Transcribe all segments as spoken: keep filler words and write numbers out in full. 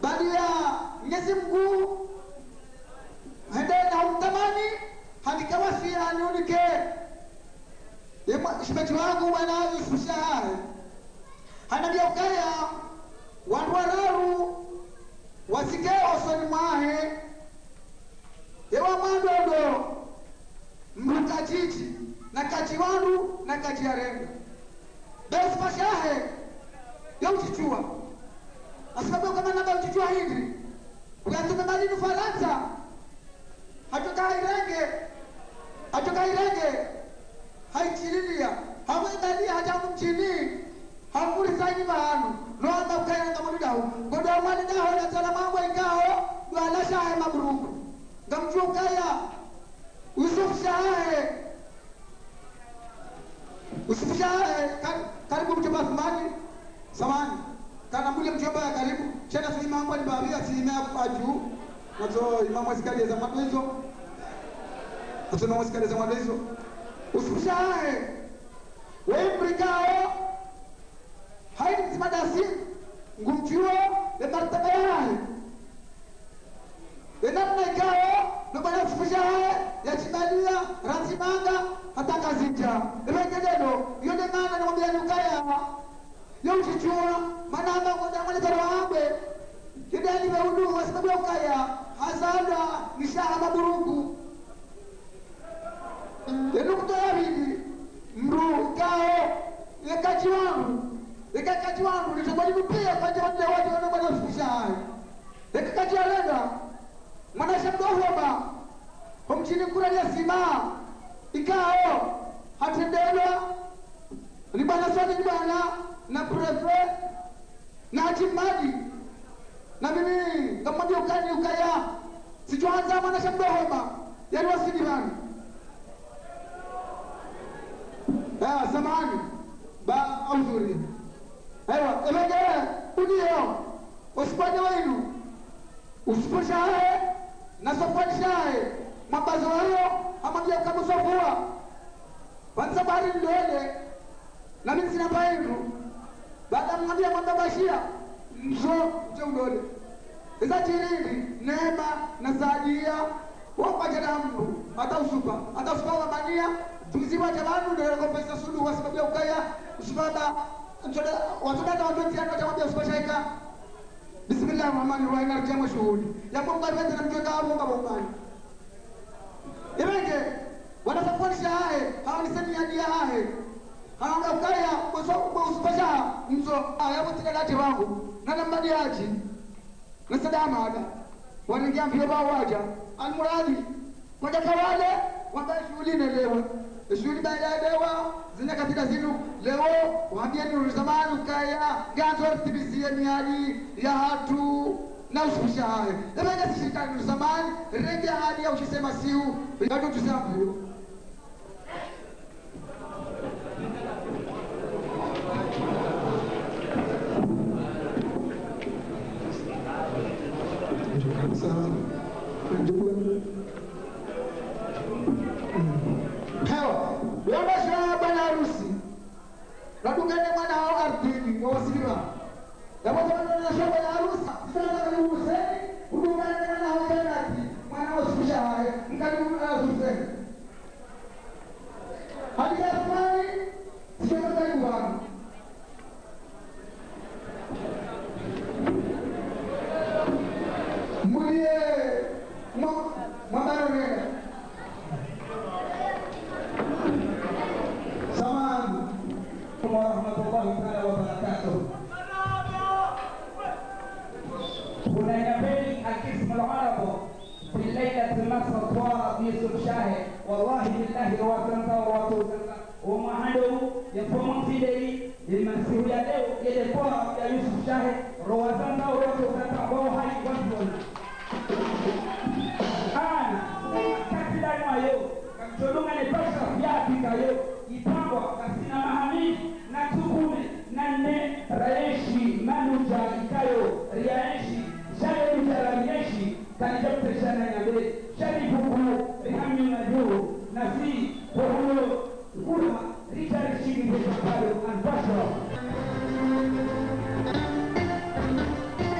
bali ya Mwenyezi Mungu hende na utamani halikawasia niunike yema shimeti wangu bwana Yusuf Shahare hanadia ukaya wandu wararu wasikeo soni mwahe ewa mandodo mruka chichi na kachi wandu na kachi ya renga besi pashahe ya uchichua asibabu kama naba uchichua hindi uyatume malinu Faransa hatoka irenge hatoka irenge haichililia hawaidalia hata mchini hamuri saini mahanu noamba ukaya nga mulidahu godo mwani daho na tala mambo ingao duala shahe mabruku ngamchu ukaya Yusuf Shahare Yusuf Shahare karibu mchomba Thumani samani kana mule mchomba ya karibu chena si mambo ni babia si ina kwa juu nazo imamu asikali za madwezo atuna asikali za madwezo Yusuf Shahare wewe mrikao haidi msimadasi ngumchuo le martaba yae enamna ikao no bana Yusuf Shahare ya chibalia ratimanga hata kazinja ebengedo yone mana namwambia nukaya yo uchichua manamba ngoja mwale tarawambe kidani baudu wasababu ukaya hazada nishaha maburugu yenu kutoa hivi mru kao yakaji wangu yakaji wangu nitabali mpia kwa jamii watu wana bwana Yusuf Shahare yakaji alenda mwana shamdo hoba homchini kura ya sima ikao hatendela ni bwana swali ni bwana na prefe na hatimaji na mimi kama ndio ukani ukaya sijuanza mwana shamdo hoba yani wasidi bana ah samani ba auzuri aiwa emege unio usipande wenu usiposhae na sofanishae mabazo wao amambia kabusofua kwanza bari ndole na mimi sina bainu baada mwambia mwamba bashia mzo mzo ndole eza tirindi neema na saadia wapa jadamu hata usupa hata usupa wa mania tukiziwa jabanu ndio kwa pesa sulu kwa sababu ya ukaya usipata mtoda watoda watu tiano jambo usipashaika Bismillahirrahmanirrahim narjamu shuhudi ya Mungu alipenda na mtoka hapo kwa bombani Ibenge wanafanya shahe hawa ni sani hadi hahe hawa ukaya kwa usipasha mzo ayapo tena lati wangu na nambadi haji na sadama ada wanaingia mbio bao waja almuradi kwa kawale wamba shughuli na leo shughuli baada ya leo zina katika zinu leo waambie ni zamani kaya ganzo tibizie miadi ya hatu na usifisha haya labda sisi ni zamani rege hadi au usisema siu ndio tusambu Hewa, wewe shamba bwana harusi. Radungane mwana wao ardhini wa wasiliwa. Kama kuna shamba ya harusi, sasa kama Hussein, udungane mwana wao Janati, mwana wao Shahare, mkarimu na Hussein. Hadi afani, sio karibu wangu. Mulie, mama nene. Warahmatullahi taala wabarakatuh. Kuna inabeli akismu al-arabu fi laylatil masr twara Yusuf Shahare wallahi billahi wa tanta wa tuzalla wa mahadu yafumu fi dai ilmasihu ya leo ile twara ya Yusuf Shahare rawazanda wa tuzalla wa hai wajibun ana katila mayo kamtolunga ne pesa ya pikayo ipangwa kasina mahamidi na tukume na ne raishi manuja ikayo riaishi shale mtaramishi kanijapte shana nyabe shali buku rihamni najuu nasi kwa huyo kula richard shiki kwa palo anpaswa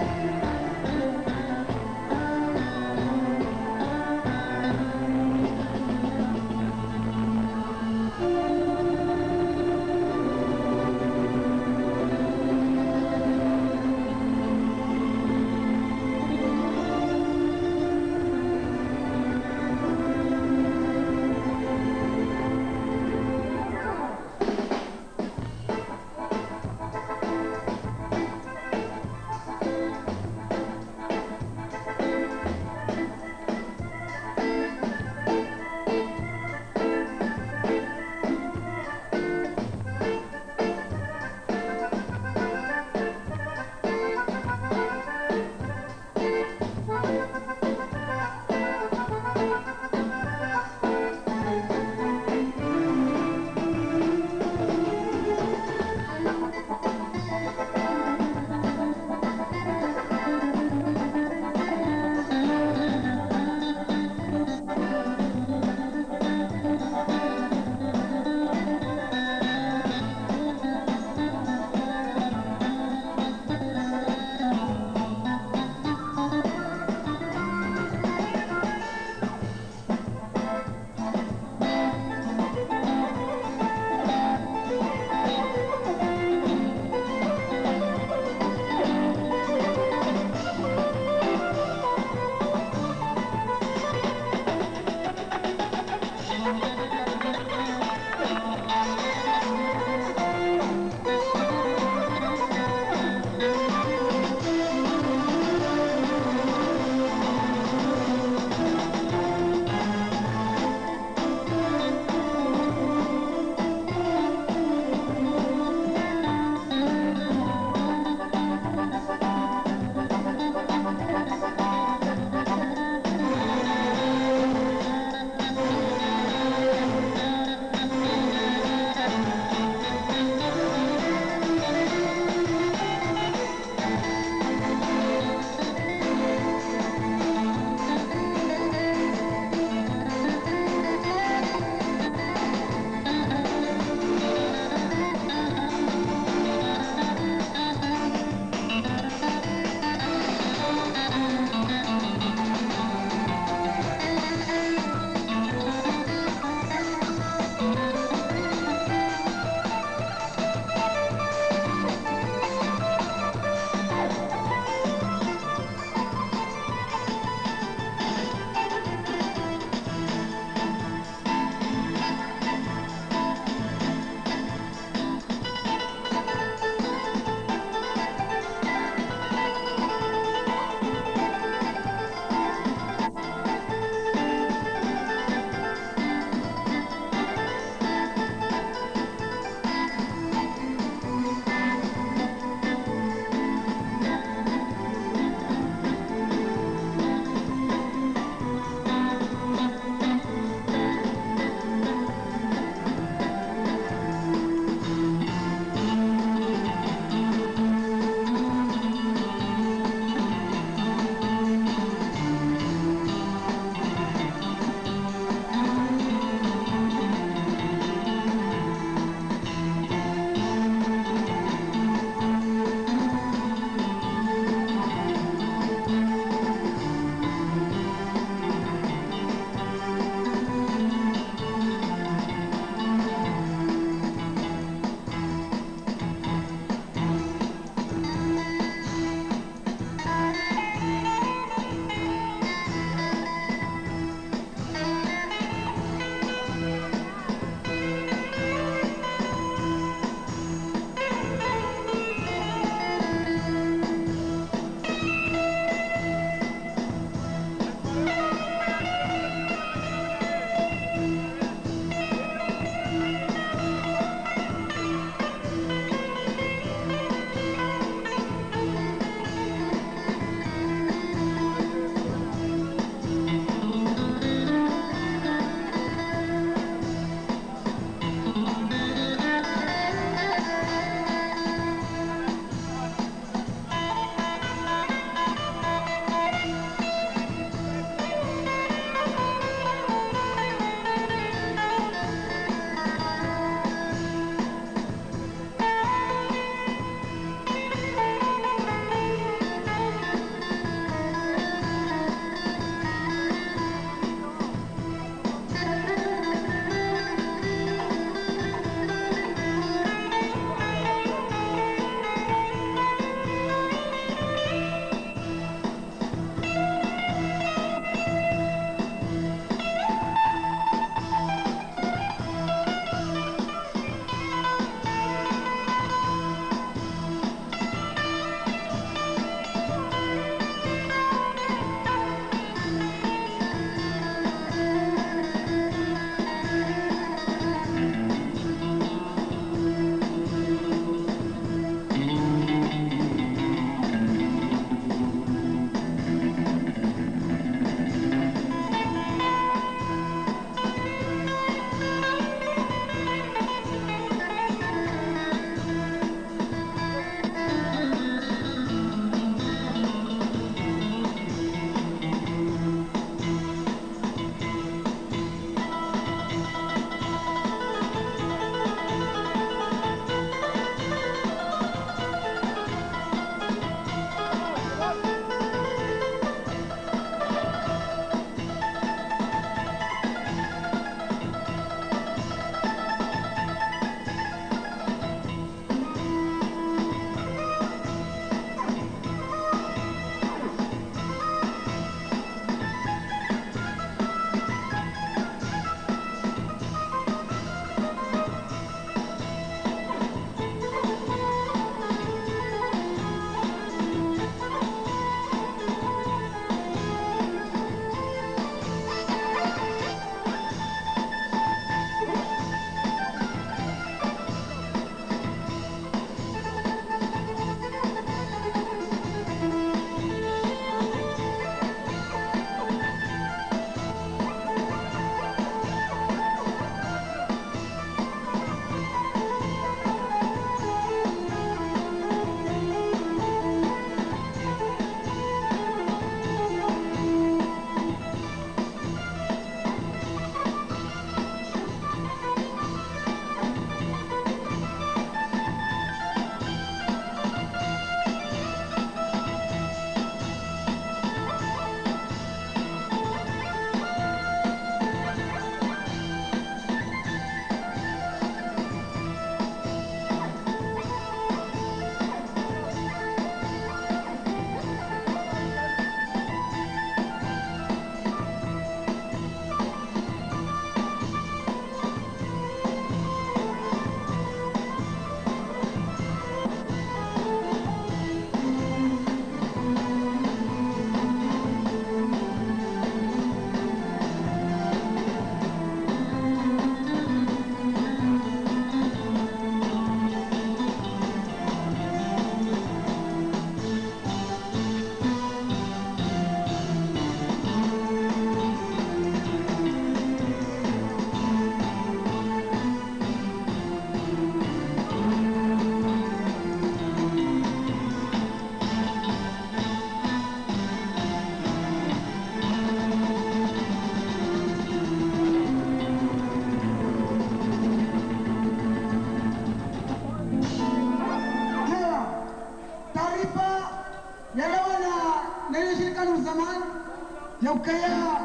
nene shirika ni zamani ya ukaya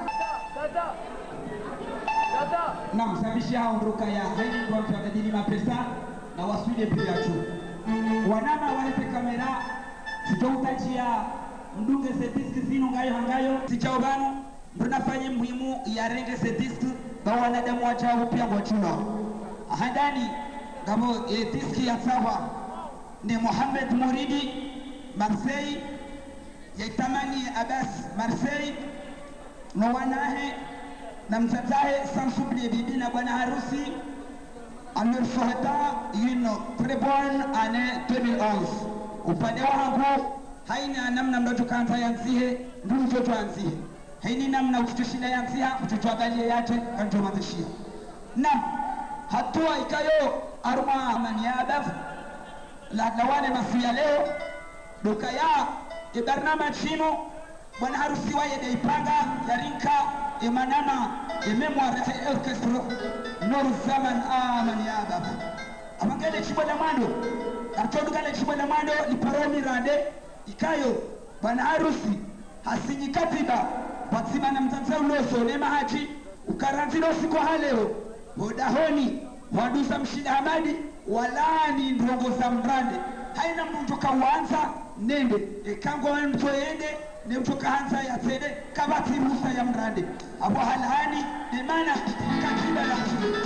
na msabisha hao rukaya haini kwa mtadini mapesa na waswide pia tu wanama walete kamera sitoutajia mdunge setiski zino ngayo hangayo sichaobano mnafanye muhimu ya renge setiski ba wanadamu wachao pia kwa chuna handani kama e, diski ya sawa ni Mohamed Muridi Marseille yaitamani Abbas Marseille na wanahe na mtatahe sansubli bibi na bwana harusi amefuata yino preborn ane deux mille onze upande wangu haina namna mdoto kanza yanzie ndio tuanzie haini namna usitushinda yanzia ututuangalie yate kanto mazishia na hatua ikayo arma amaniada la lawane mafia leo doka ya ibarnama chino bwana harusi waye deipanga yarinka imanana memoire de orchestre nur zaman amaniada amangale chibona mando atodukale chibona mando ni paroni rande ikayo bwana harusi hasinyi katiba batsima na mtanzao loso nema haji ukaranzilo siko haleo hodahoni wadusa mshida hamadi walani ndongo za mrande haina mtu kawanza nende ekango mtu ende ne mtu kaanza ya sede kabati ruhusa ya mrande abo halani de maana katiba la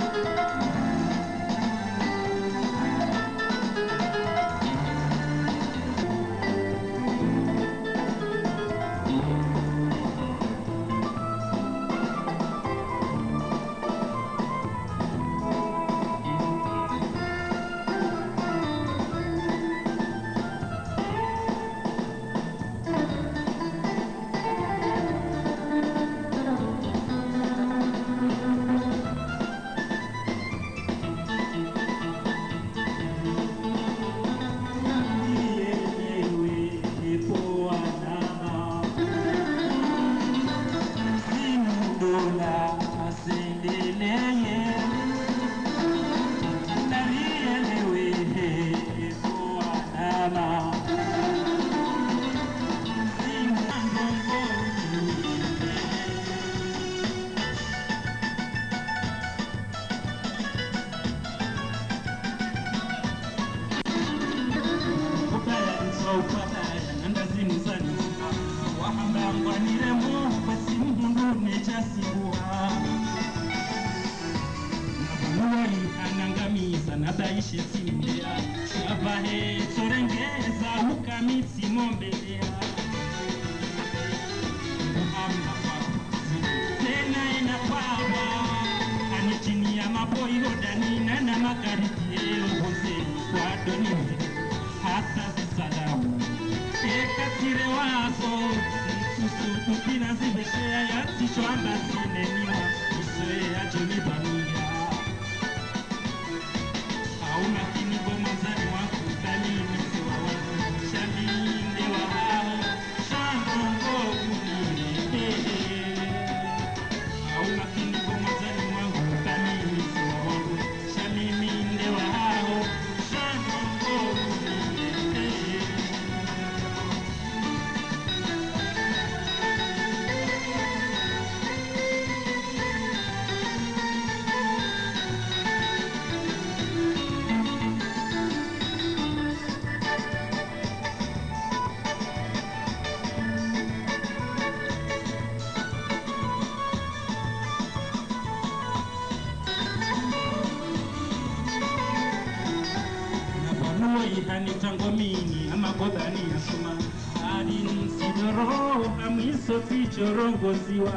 hani tangomini amagodani asoma hadi nsidoro amiso fichorongoziwa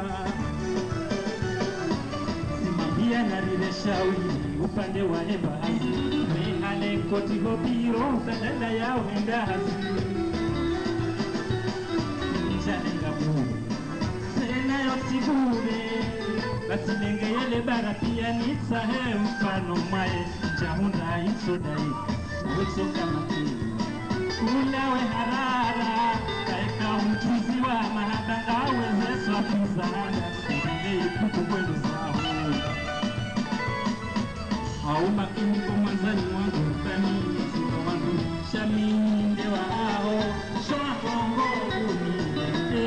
simabia na lile shauri upande wa embahazi mehale koti hopiro sadada ya wenda hazi njalenga buu sena yotibure basi nengeyele bara pia nitsahe mfano mwae chahunda insodai Wetso kama ulawe harara kaika mchuzi wa mahadanga wezeso afizana ngei kuku kwendo saho hauma kimiko mwanzani wangu mtani singo wangu shaminde wa aho shwa kongo uninde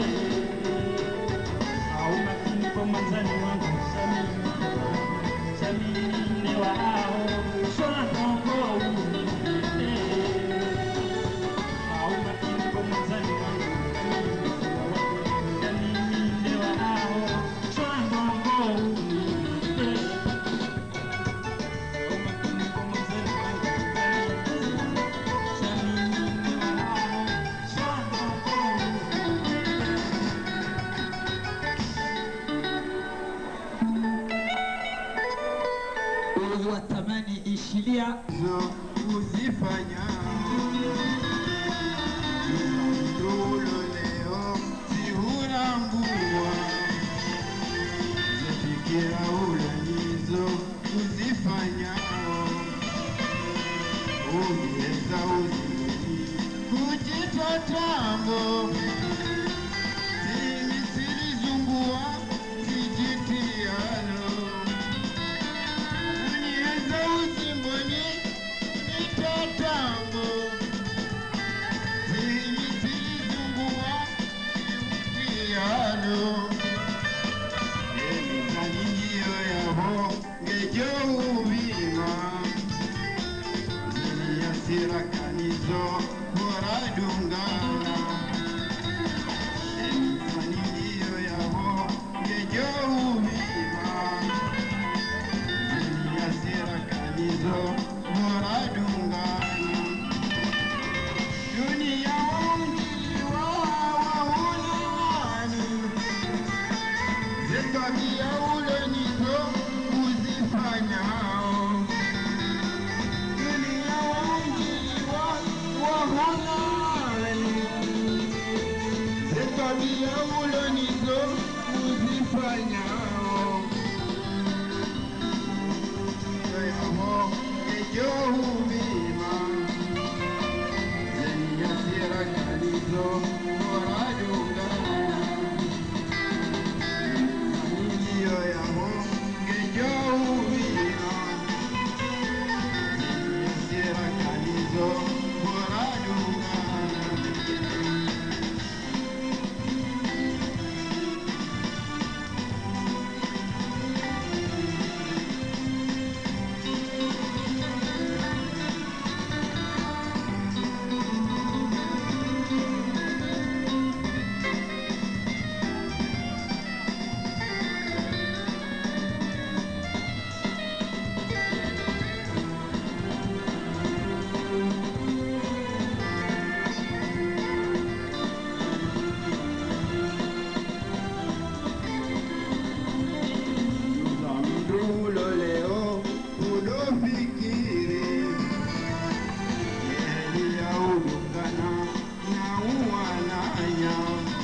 shilia Uzifanya Ndulo leo Sihurambua Zafikira ulanizo Uzifanya Umieza uzimeni Kujitotambo Timi silizungua Kijitiano Umieza uzimboni Nitatambo Timi silizungua Kijitiano Emi zaningiyo yabo Ngejo uvima Sirakanizo Moradungana Emifanilio yabo Ngejo umima Zinia sirakanizo Moradungana Dunia wangiliwa wahulani Zetabia ulenizo Uzifanyao Zetabia ulonizo uzifanyao Yamo ejo umima Zenia sira kalizo Moradungana Zanilio yamo ejo umima Zenia sira kalizo Moradungana Ndulo leo unofikiri Yeli ya udungana na uwananya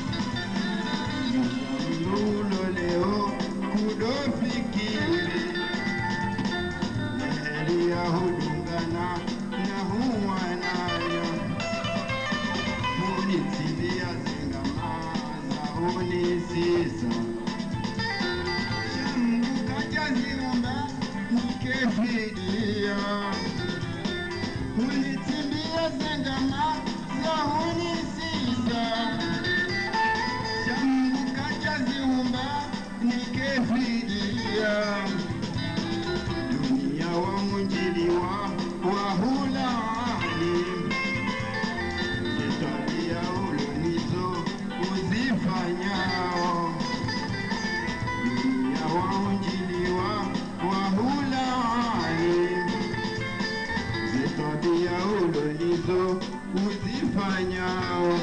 Ndulo leo unofikiri Yeli ya udungana na uwananya Munitibia zingamaza unisisa Kajaziumba nikefidia Unitimbia zengama za unisisa Shambu kajaziumba nikefidia Dunia wa munjiliwa wa hulani Zetabia ulonizo uzifanyao Dunia waunjiliwa wahulani Zetabia ulonizo uzifanyao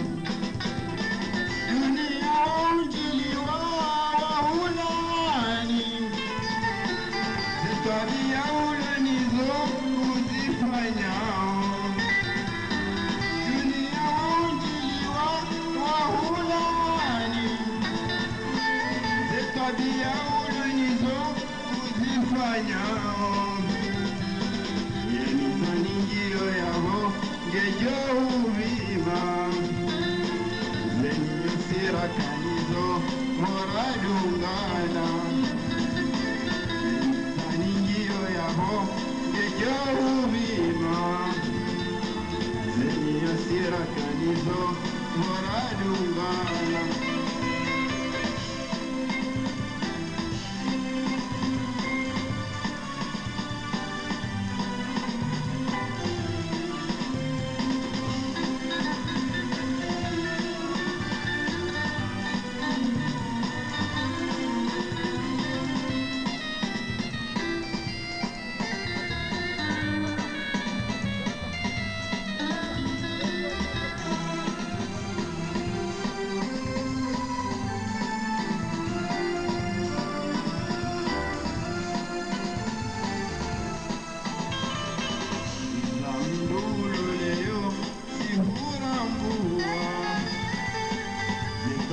Dunia waunjiliwa wahulani Zetabia ulonizo uzifanyao Dunia waunjiliwa wahulani Zetabia ulonizo uzifanyao Yeni zaningio yabo Ngejo uvima Zenio sirakanizo Moradungana Yeni zaningio yabo Ngejo uvima Zenio sirakanizo Moradungana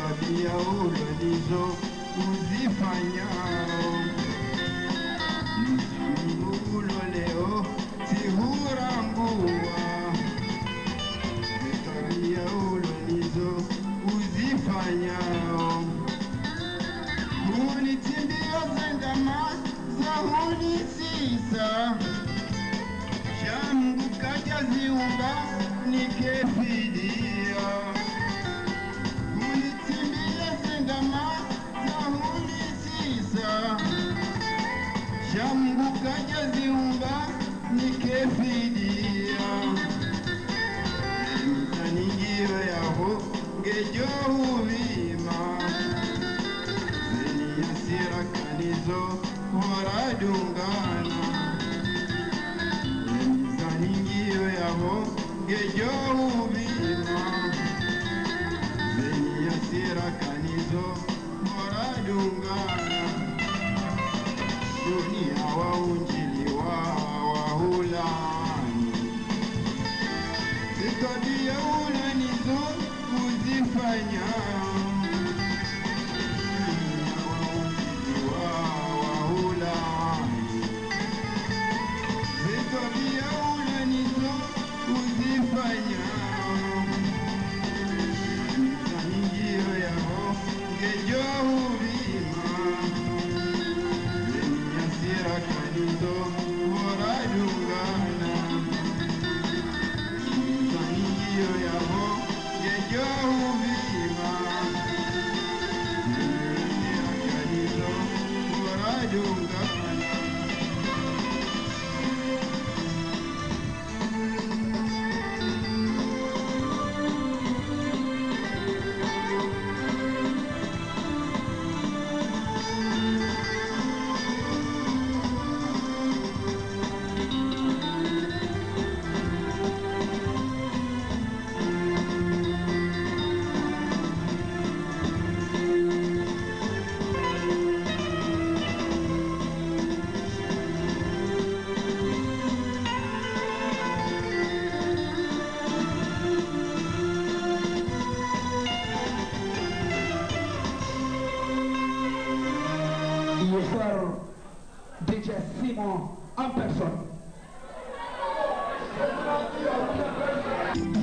tabia ulonizo uzifanyao. Mzangulo leo sihurambua, tabia ulonizo uzifanyao. Hunitimbia zengama za hunisisa, shamgu kaja ziumba nikefidia. Hunitimbia zengama za hunisisa, shamgu kaja ziumba nikefidia. Mzaningio yaho ngejo huvima, zeni yasira kanizo horadungana. Mzaningio yaho ngejo huvima, zeni yasira kanizo horadungana. Dunia waunjiliwa wahulani, tabia ulonizo uzifanyao. Dunia waunjiliwa wahulani, tabia ulonizo uzifanyao. Mzaningio yao ngejo huvima, kanizo horadungana. Mzaningio yaho ngejo huvima, kanizo horadungana. Frère D J Simon en personne.